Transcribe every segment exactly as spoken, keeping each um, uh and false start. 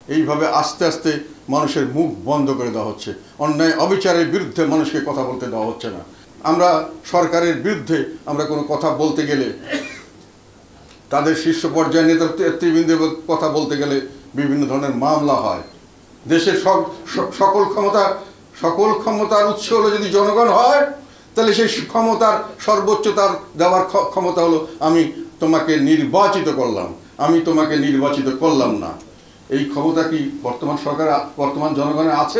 এইভাবে আস্তে আস্তে মানুষের মুখ বন্ধ করে দেওয়া হচ্ছে, অন্যায় অবিচারের বিরুদ্ধে মানুষকে কথা বলতে দেওয়া হচ্ছে না। আমরা সরকারের বিরুদ্ধে আমরা কোনো কথা বলতে গেলে, তাদের শীর্ষ পর্যায়ের নেতৃবৃন্দের কথা বলতে গেলে বিভিন্ন ধরনের মামলা হয়। দেশের সব সকল ক্ষমতা সকল ক্ষমতার উৎস হলো যদি জনগণ হয়, তাহলে সেই ক্ষমতার সর্বোচ্চ তার দেওয়ার ক্ষমতা হলো আমি তোমাকে নির্বাচিত করলাম, আমি তোমাকে নির্বাচিত করলাম না। এই ক্ষমতা কি বর্তমান সরকার বর্তমান জনগণের আছে?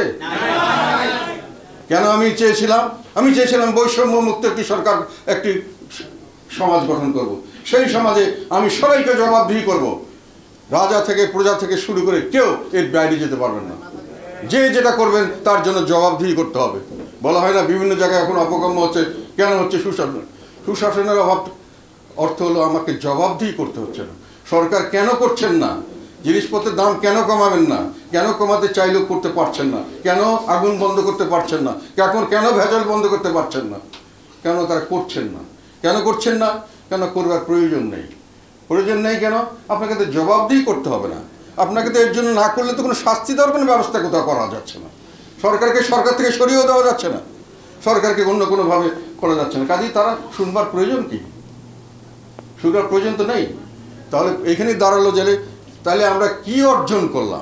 কেন আমি চেয়েছিলাম আমি চেয়েছিলাম বৈষম্য মুক্ত একটি সরকার, একটি সমাজ গঠন করব। সেই সমাজে আমি সবাইকে জবাবদিহি করব। রাজা থেকে প্রজা থেকে শুরু করে কেউ এর বাইরে যেতে পারবেন না। যে যেটা করবেন তার জন্য জবাবদিহি করতে হবে। বলা হয় না বিভিন্ন জায়গায় এখন অপকর্ম হচ্ছে, কেন হচ্ছে? সুশাসন সুশাসনের অভাব অর্থ হলো আমাকে জবাবদিহি করতে হচ্ছে না। সরকার কেন করছেন না? জিনিসপত্রের দাম কেন কমাবেন না? কেন কমাতে চাইলেও করতে পারছেন না? কেন আগুন বন্ধ করতে পারছেন না? এখন কেন ভেজাল বন্ধ করতে পারছেন না? কেন তারা করছেন না? কেন করছেন না? কেন করবার প্রয়োজন নেই। প্রয়োজন নেই কেন? আপনাকে তো জবাবদিহি করতে হবে না। আপনাকে তো এর জন্য না করলে তো কোনো শাস্তি দেওয়ার কোনো ব্যবস্থা কোথাও করা যাচ্ছে না। সরকারকে সরকার থেকে সরিয়েও দেওয়া যাচ্ছে না, সরকারকে অন্য কোনোভাবে করা যাচ্ছে না। কাজেই তারা শুনবার প্রয়োজন কি? শুনবার প্রয়োজন তো নেই। তাহলে এইখানেই দাঁড়ালো জেলে, তাহলে আমরা কি অর্জন করলাম,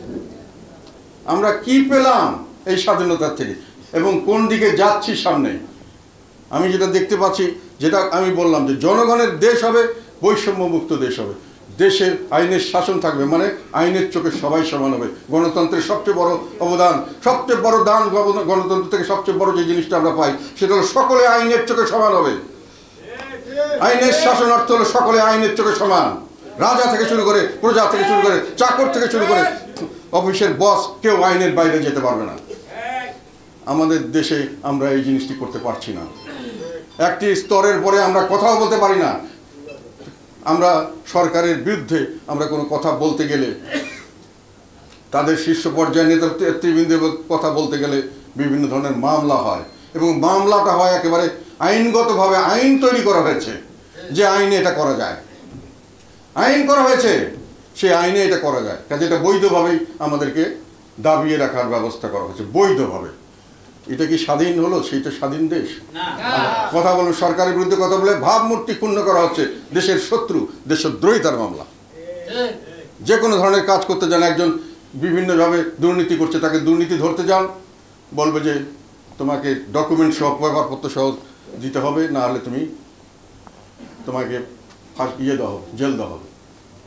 আমরা কি পেলাম এই স্বাধীনতার থেকে, এবং কোন দিকে যাচ্ছি সামনে? আমি যেটা দেখতে পাচ্ছি, যেটা আমি বললাম যে জনগণের দেশ হবে, বৈষম্য মুক্ত দেশ হবে, দেশে আইনের শাসন থাকবে, মানে আইনের চোখে সবাই সমান হবে। গণতন্ত্রের সবচেয়ে বড় অবদান, সবচেয়ে বড় দান গণতন্ত্র থেকে সবচেয়ে বড় যে জিনিসটা আমরা পাই সেটা হলো সকলে আইনের চোখে সমান হবে। আইনের শাসন অর্থ হলো সকলে আইনের চোখে সমান। রাজা থেকে শুরু করে প্রজা থেকে শুরু করে চাকর থেকে শুরু করে অফিসের বস কেউ আইনের বাইরে যেতে পারবে না। আমাদের দেশে আমরা এই জিনিসটি করতে পারছি না। একটি স্তরের পরে আমরা কথাও বলতে পারি না। আমরা সরকারের বিরুদ্ধে আমরা কোনো কথা বলতে গেলে, তাদের শীর্ষ পর্যায়ের নেতৃবৃন্দের কথা বলতে গেলে বিভিন্ন ধরনের মামলা হয়, এবং মামলাটা হয় একেবারে আইনগতভাবে। আইন তৈরি করা হয়েছে যে আইনে এটা করা যায়, আইন করা হয়েছে সেই আইনে এটা করা যায়। কাজে এটা বৈধভাবেই আমাদেরকে দাবিয়ে রাখার ব্যবস্থা করা হয়েছে, বৈধভাবে। এটা কি স্বাধীন হলো? সেইটা স্বাধীন দেশ? কথা বলুন, সরকারের বিরুদ্ধে কথা বলে ভাবমূর্তি ক্ষুণ্ণ করা হচ্ছে, দেশের শত্রু, দেশদ্রোহিতার মামলা। যে কোনো ধরনের কাজ করতে যান, একজন বিভিন্নভাবে দুর্নীতি করছে, তাকে দুর্নীতি ধরতে যান, বলবে যে তোমাকে ডকুমেন্ট সহ পেপারপত্র সহ দিতে হবে, না হলে তুমি তোমাকে ইয়ে দেওয়া হবে, জেল দেওয়া হবে।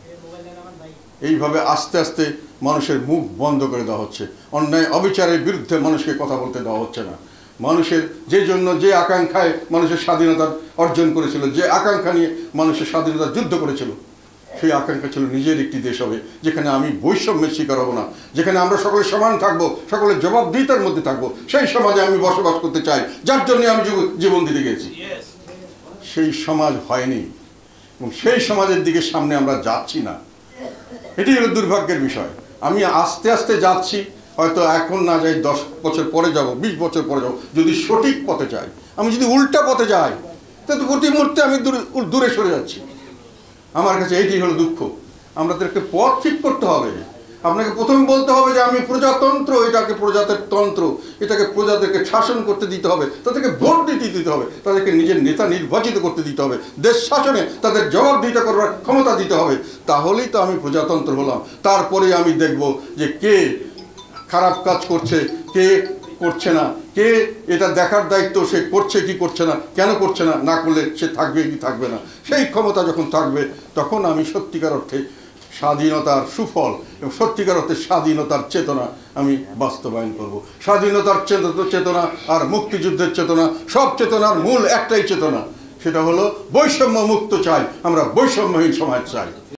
এইভাবে আস্তে আস্তে মানুষের মুখ বন্ধ করে দেওয়া হচ্ছে, অন্যায় অবিচারের বিরুদ্ধে মানুষকে কথা বলতে দেওয়া হচ্ছে না। মানুষের যে জন্য যে আকাঙ্ক্ষায় মানুষের স্বাধীনতা অর্জন করেছিল, যে আকাঙ্ক্ষা নিয়ে মানুষের স্বাধীনতা যুদ্ধ করেছিল, সেই আকাঙ্ক্ষা ছিল নিজের একটি দেশ হবে যেখানে আমি বৈষম্যের শিকার হব না, যেখানে আমরা সকলে সমান থাকবো, সকলের জবাবদিহিতার মধ্যে থাকবো। সেই সমাজে আমি বসবাস করতে চাই, যার জন্য আমি জীবন দিতে গেছি। সেই সমাজ হয়নি, এবং সেই সমাজের দিকে সামনে আমরা যাচ্ছি না। এটি হলো দুর্ভাগ্যের বিষয়। আমি আস্তে আস্তে যাচ্ছি, হয়তো এখন না যাই, দশ বছর পরে যাব, বিশ বছর পরে যাব। যদি সঠিক পথে যাই, আমি যদি উল্টা পথে যাই, তাহলে প্রতি মুহূর্তে আমি দূরে দূরে সরে যাচ্ছি। আমার কাছে এইটি হলো দুঃখ। আমাদেরকে পথ ঠিক করতে হবে। আপনাকে প্রথমে বলতে হবে যে আমি প্রজাতন্ত্র, এটাকে প্রজাতের তন্ত্র, এটাকে প্রজাদেরকে শাসন করতে দিতে হবে, তাদেরকে ভোট দিতে দিতে হবে, তাদেরকে নিজের নেতা নির্বাচিত করতে দিতে হবে, দেশ শাসনে তাদের জবাবদিহিতা করবার ক্ষমতা দিতে হবে। তাহলেই তো আমি প্রজাতন্ত্র হলাম। তারপরে আমি দেখব যে কে খারাপ কাজ করছে, কে করছে না, কে এটা দেখার দায়িত্ব সে করছে কি করছে না, কেন করছে না, না করলে সে থাকবে কি থাকবে না। সেই ক্ষমতা যখন থাকবে, তখন আমি সত্যিকার অর্থে স্বাধীনতার সুফল এবং সত্যিকার অর্থে স্বাধীনতার চেতনা আমি বাস্তবায়ন করব। স্বাধীনতার চেতনা আর মুক্তিযুদ্ধের চেতনা, সব চেতনার মূল একটাই চেতনা, সেটা হলো বৈষম্য মুক্ত চাই, আমরা বৈষম্যহীন সমাজ চাই।